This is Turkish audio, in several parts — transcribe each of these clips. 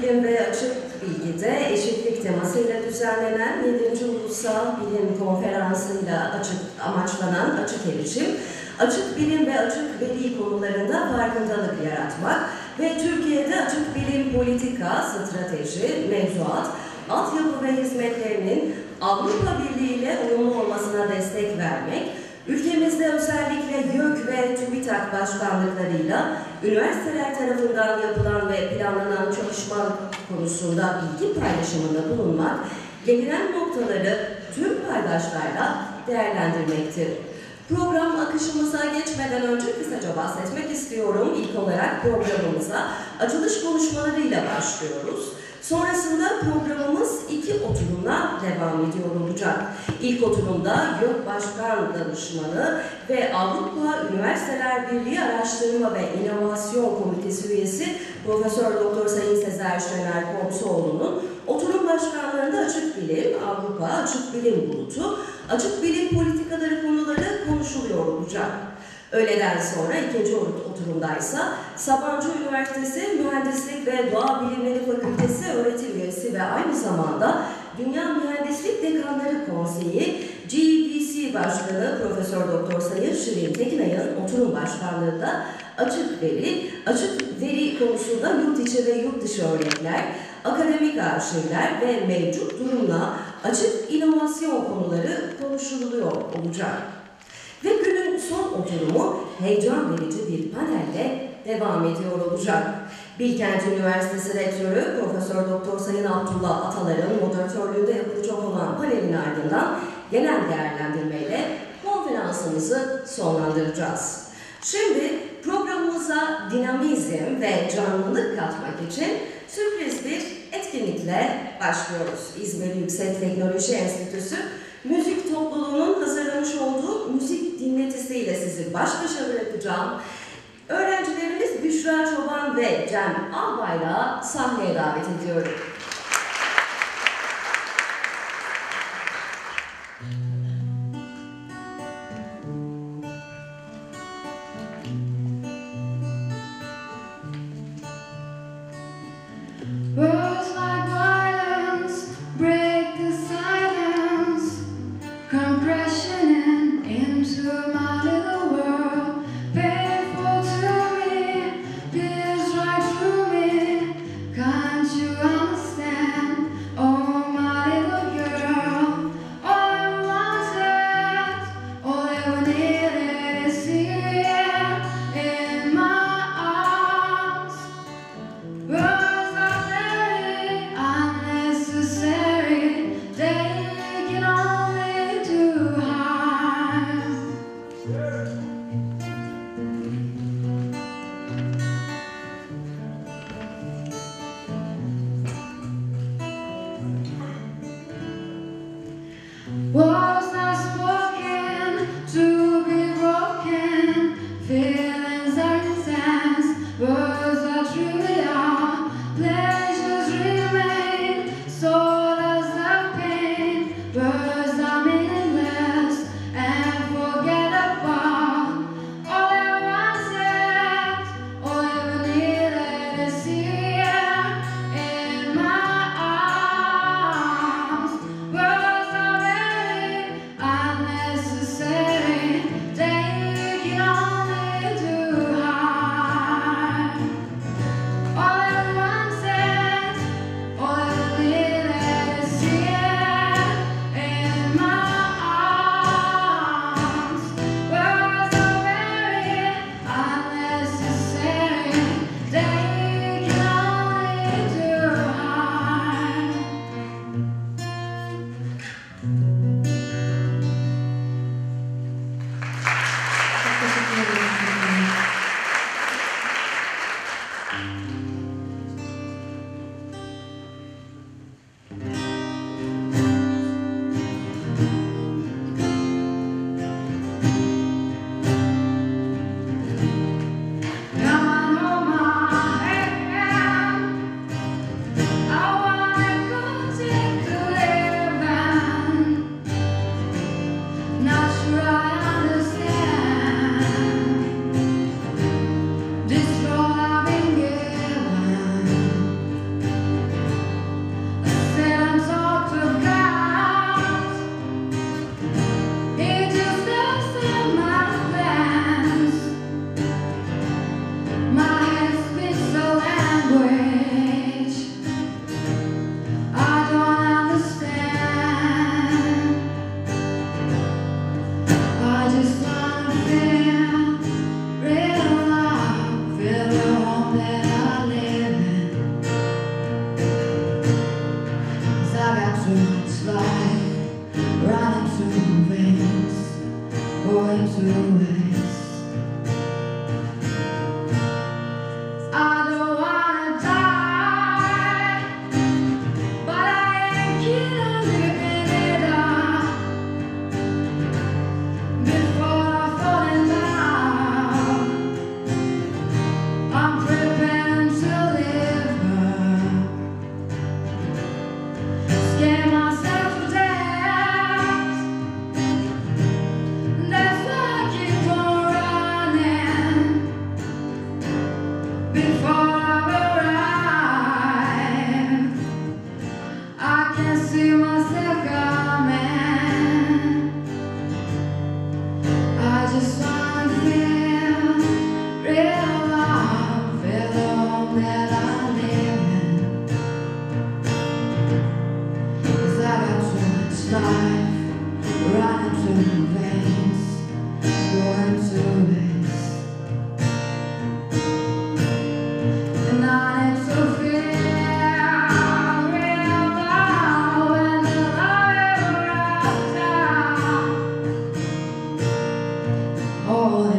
Bilim ve Açık Bilgi'de eşitlik temasıyla düzenlenen 7. Ulusal Bilim Konferansı'yla amaçlanan açık erişim, açık bilim ve açık veri konularında farkındalık yaratmak ve Türkiye'de açık bilim politika, strateji, mevzuat, altyapı ve hizmetlerinin Avrupa Birliği ile uyumlu olmasına destek vermek, ülkemizde özellikle YÖK ve TÜBİTAK başkanlıklarıyla üniversiteler tarafından yapılan ve planlanan çalışma konusunda bilgi paylaşımında bulunmak, gelinen noktaları tüm paydaşlarla değerlendirmektir. Program akışımıza geçmeden önce kısaca bahsetmek istiyorum. İlk olarak programımıza açılış konuşmalarıyla başlıyoruz. Sonrasında programımız 2 oturumla devam ediyor olacak. İlk oturumda YÖK Başkan Danışmanı ve Avrupa Üniversiteler Birliği Araştırma ve İnovasyon Komitesi üyesi Profesör Doktor Sayın Sezer Şener Komsoğlu'nun oturum başkanlığında açık bilim, Avrupa Açık Bilim Bulutu, açık bilim politikaları konuları konuşuluyor olacak. Öğleden sonra ikinci oturumdaysa Sabancı Üniversitesi Mühendislik ve Doğa Bilimleri Fakültesi öğretim üyesi ve aynı zamanda Dünya Mühendislik Dekanları Konseyi GBC Başkanı Profesör Doktor Sayın Şirin Tekinay'ın oturum başkanlığında açık veri konusunda yurt içi ve yurt dışı örnekler, akademik arşivler ve mevcut durumla açık inovasyon konuları konuşuluyor olacak. Ve günün son oturumu heyecan verici bir panelle devam ediyor olacak. Bilkent Üniversitesi Rektörü Profesör Doktor Sayın Abdullah Atalar'ın moderatörlüğünde yapılacak olan panelin ardından genel değerlendirmeyle konferansımızı sonlandıracağız. Şimdi programımıza dinamizm ve canlılık katmak için sürpriz bir etkinlikle başlıyoruz. İzmir Yüksek Teknoloji Enstitüsü Müzik Topluluğu'nun hazırlamış olduğu müzik dinletisiyle sizi baş başa bırakacağım. Öğrencilerimiz Büşra Çoban ve Cem Albayrak'ı sahneye davet ediyorum. Words like violence break the silence, come crashing into my little world. Painful to me, pierce right through me. Can't you understand?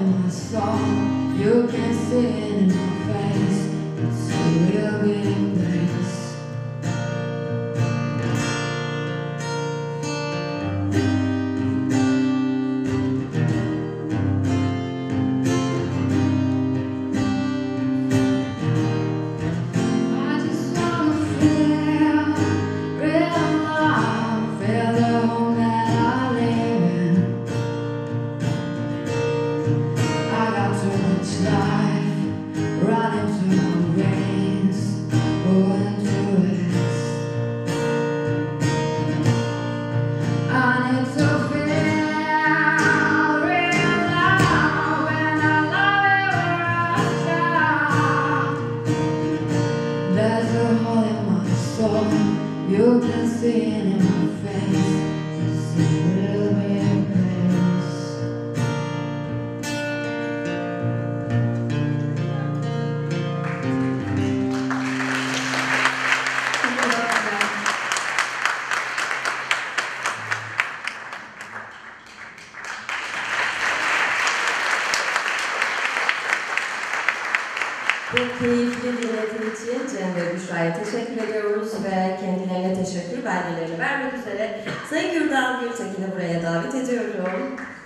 my song. You can see it in my face. It's a real good embrace. I just wanna feel real love, feel the home that I live in. I got too much life running through my veins, going to waste. I need to feel real love, and I love it right now. There's a hole in my soul, you can see it in my face. It's a real embrace. Bu keyifli dinleti için Cem ve Büşra'ya teşekkür ediyoruz ve kendilerine teşekkür belgelerini vermek üzere Sayın Gürdal Gültekin'i buraya davet ediyorum.